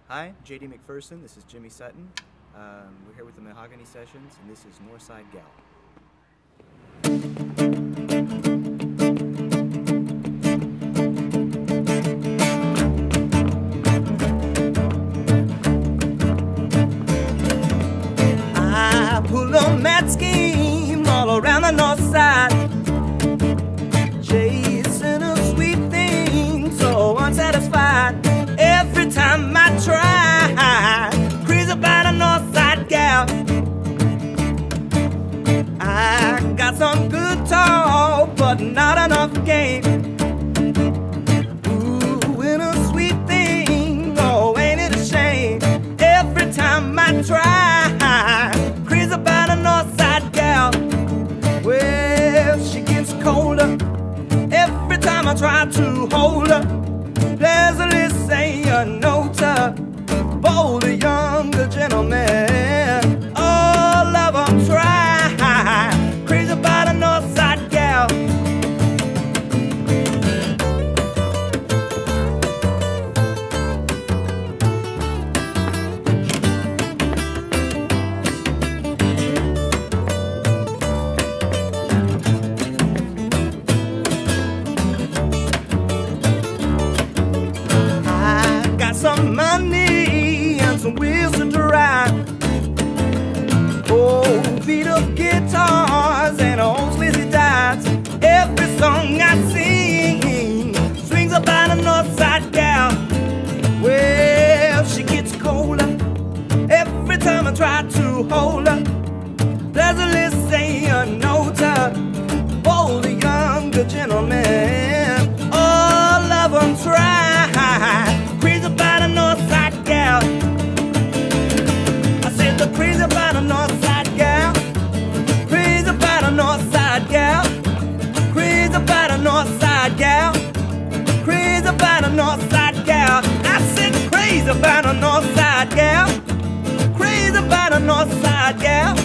Hi, JD McPherson. This is Jimmy Sutton. We're here with the Mahogany Sessions, and this is Northside Gal. I pull on that scheme all around the north side, chasing a sweet thing so unsatisfied. Every time I try, crazy about a north side gal. I got some good talk, but not enough game. Ooh, and a sweet thing, oh, ain't it a shame? Every time I try, crazy about a north side gal. Well, she gets colder every time I try to hold her. Pleasantly say a note to bold a younger gentleman. All of them try, crazy about a north side gal. Some money and some wheels to drive. Oh, beat up guitars and old sleazy dives. Every song I sing swings about a north side gal. Well, she gets colder every time I try to hold her. Pleasantly say a note to bold a younger gentleman. All of them try, crazy about a north side gal. I said the crazy about a north side gal. Crazy about a north side gal. Crazy about a north side gal. Crazy about a north side gal. I said crazy about a north side gal. Crazy about a north side gal.